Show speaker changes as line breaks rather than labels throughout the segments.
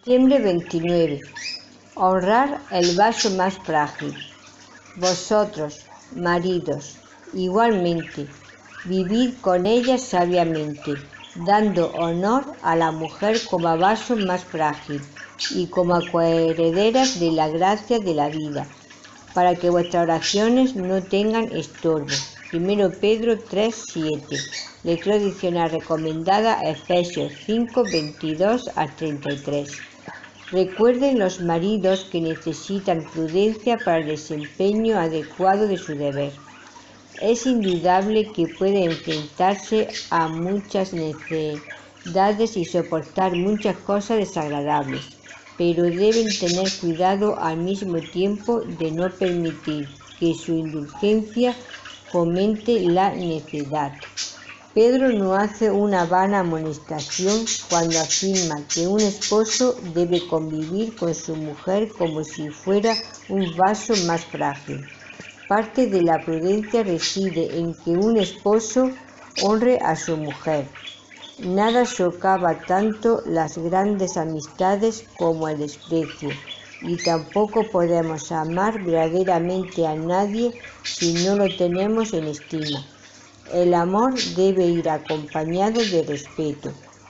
Septiembre 29. Honrar el vaso más frágil. Vosotros, maridos, igualmente, vivid con ella sabiamente, dando honor a la mujer como vaso más frágil y como coherederas de la gracia de la vida, para que vuestras oraciones no tengan estorbo. 1 Pedro 3:7. Lectura adicional recomendada a Efesios 5:22-33. Recuerden los maridos que necesitan prudencia para el desempeño adecuado de su deber. Es indudable que puede enfrentarse a muchas necesidades y soportar muchas cosas desagradables, pero deben tener cuidado al mismo tiempo de no permitir que su indulgencia fomente la necedad. Pedro no hace una vana amonestación cuando afirma que un esposo debe convivir con su mujer como si fuera un vaso más frágil. Parte de la prudencia reside en que un esposo honre a su mujer. Nada socava tanto las grandes amistades como el desprecio, y tampoco podemos amar verdaderamente a nadie si no lo tenemos en estima. El amor debe ir acompañado de respeto.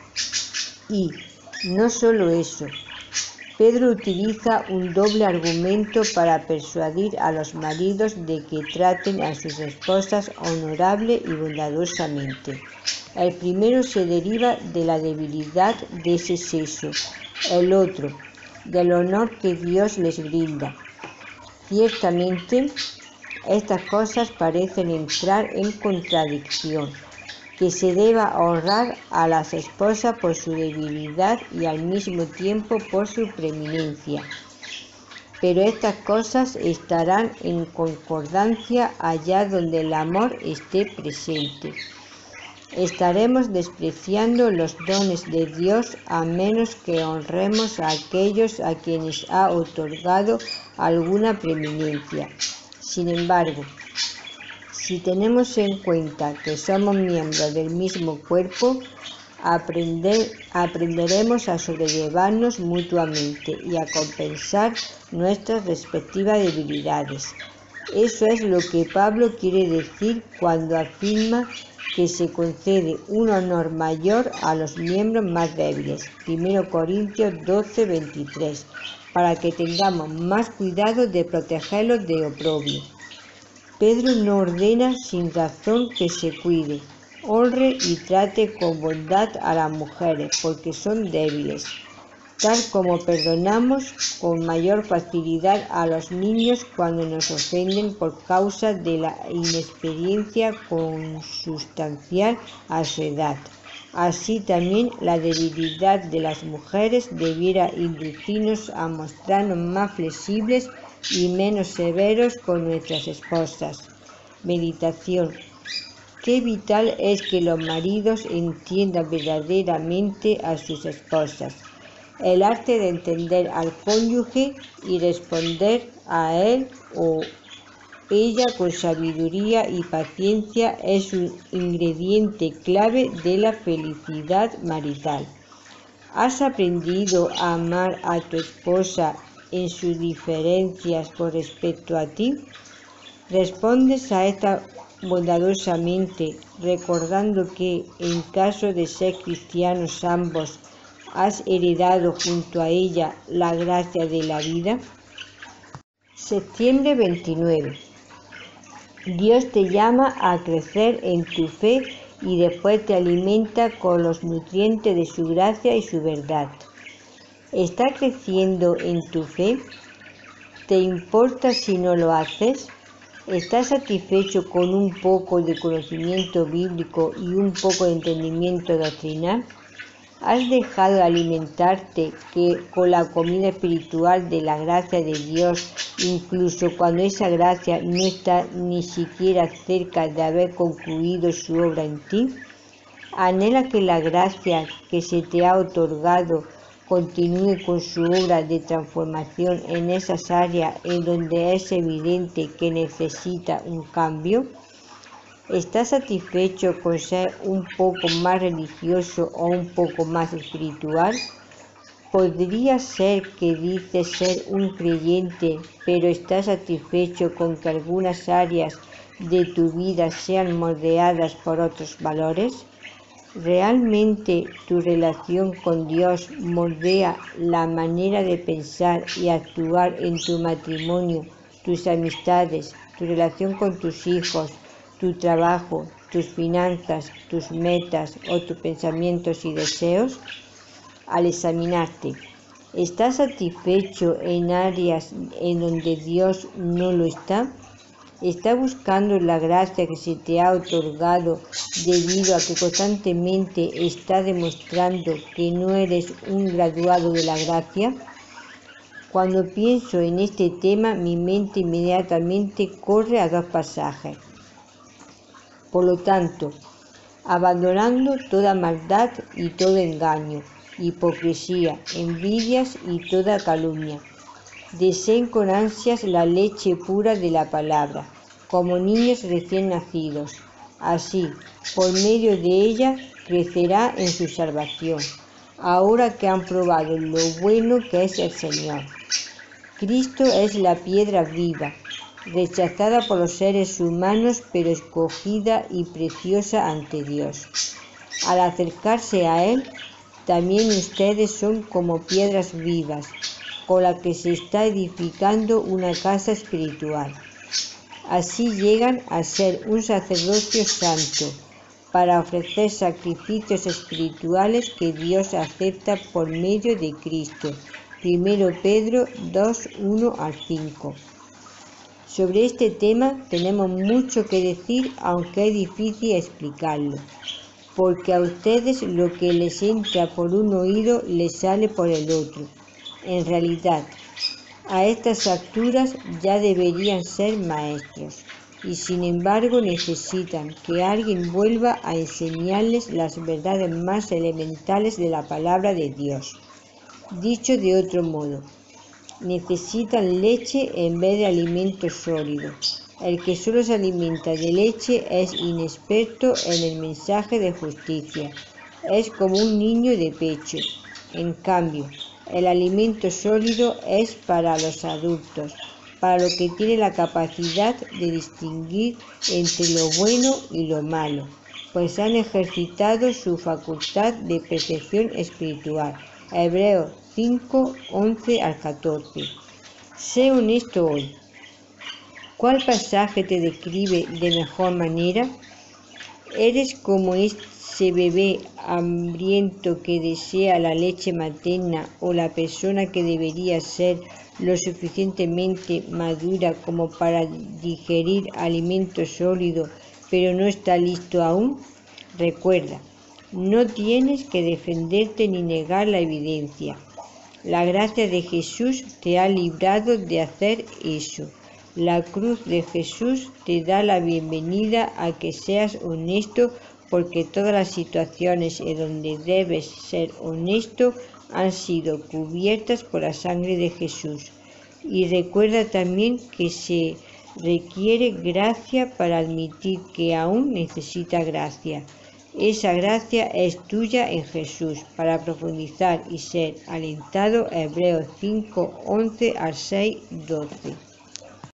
Y no solo eso, Pedro utiliza un doble argumento para persuadir a los maridos de que traten a sus esposas honorable y bondadosamente. El primero se deriva de la debilidad de ese sexo, el otro, del honor que Dios les brinda. Ciertamente, estas cosas parecen entrar en contradicción, que se deba honrar a las esposas por su debilidad y al mismo tiempo por su preeminencia. Pero estas cosas estarán en concordancia allá donde el amor esté presente. Estaremos despreciando los dones de Dios a menos que honremos a aquellos a quienes ha otorgado alguna preeminencia. Sin embargo, si tenemos en cuenta que somos miembros del mismo cuerpo, aprenderemos a sobrellevarnos mutuamente y a compensar nuestras respectivas debilidades. Eso es lo que Pablo quiere decir cuando afirma que se concede un honor mayor a los miembros más débiles. 1 Corintios 12:23, para que tengamos más cuidado de protegerlos de oprobio. Pedro no ordena sin razón que se cuide, honre y trate con bondad a las mujeres porque son débiles, tal como perdonamos con mayor facilidad a los niños cuando nos ofenden por causa de la inexperiencia consustancial a su edad. Así también la debilidad de las mujeres debiera inducirnos a mostrarnos más flexibles y menos severos con nuestras esposas. Meditación. Qué vital es que los maridos entiendan verdaderamente a sus esposas. El arte de entender al cónyuge y responder a él o ella con sabiduría y paciencia es un ingrediente clave de la felicidad marital. ¿Has aprendido a amar a tu esposa en sus diferencias con respecto a ti? ¿Respondes a esta bondadosamente, recordando que, en caso de ser cristianos ambos, has heredado junto a ella la gracia de la vida? Septiembre 29. Dios te llama a crecer en tu fe y después te alimenta con los nutrientes de su gracia y su verdad. ¿Estás creciendo en tu fe? ¿Te importa si no lo haces? ¿Estás satisfecho con un poco de conocimiento bíblico y un poco de entendimiento doctrinal? ¿Has dejado de alimentarte con la comida espiritual de la gracia de Dios, incluso cuando esa gracia no está ni siquiera cerca de haber concluido su obra en ti? ¿Anhela que la gracia que se te ha otorgado continúe con su obra de transformación en esas áreas en donde es evidente que necesita un cambio? ¿Estás satisfecho con ser un poco más religioso o un poco más espiritual? ¿Podría ser que dices ser un creyente, pero estás satisfecho con que algunas áreas de tu vida sean moldeadas por otros valores? ¿Realmente tu relación con Dios moldea la manera de pensar y actuar en tu matrimonio, tus amistades, tu relación con tus hijos, tu trabajo, tus finanzas, tus metas o tus pensamientos y deseos? Al examinarte, ¿estás satisfecho en áreas en donde Dios no lo está? ¿Estás buscando la gracia que se te ha otorgado debido a que constantemente estás demostrando que no eres un graduado de la gracia? Cuando pienso en este tema, mi mente inmediatamente corre a dos pasajes. Por lo tanto, abandonando toda maldad y todo engaño, hipocresía, envidias y toda calumnia, deseen con ansias la leche pura de la palabra, como niños recién nacidos. Así, por medio de ella, crecerá en su salvación, ahora que han probado lo bueno que es el Señor. Cristo es la piedra viva, rechazada por los seres humanos, pero escogida y preciosa ante Dios. Al acercarse a Él, también ustedes son como piedras vivas, con la que se está edificando una casa espiritual. Así llegan a ser un sacerdocio santo, para ofrecer sacrificios espirituales que Dios acepta por medio de Cristo. 1 Pedro 2, 1 al 5. Sobre este tema tenemos mucho que decir, aunque es difícil explicarlo, porque a ustedes lo que les entra por un oído les sale por el otro. En realidad, a estas alturas ya deberían ser maestros, y sin embargo necesitan que alguien vuelva a enseñarles las verdades más elementales de la palabra de Dios. Dicho de otro modo, necesitan leche en vez de alimento sólido. El que solo se alimenta de leche es inexperto en el mensaje de justicia. Es como un niño de pecho. En cambio, el alimento sólido es para los adultos, para los que tienen la capacidad de distinguir entre lo bueno y lo malo, pues han ejercitado su facultad de percepción espiritual. Hebreos 5, 11 al 14. Sé honesto hoy. ¿Cuál pasaje te describe de mejor manera? ¿Eres como ese bebé hambriento que desea la leche materna o la persona que debería ser lo suficientemente madura como para digerir alimento sólido, pero no está listo aún? Recuerda, no tienes que defenderte ni negar la evidencia. La gracia de Jesús te ha librado de hacer eso. La cruz de Jesús te da la bienvenida a que seas honesto, porque todas las situaciones en donde debes ser honesto han sido cubiertas por la sangre de Jesús. Y recuerda también que se requiere gracia para admitir que aún necesita gracia. Esa gracia es tuya en Jesús para profundizar y ser alentado. Hebreos 5, 11 al 6, 12.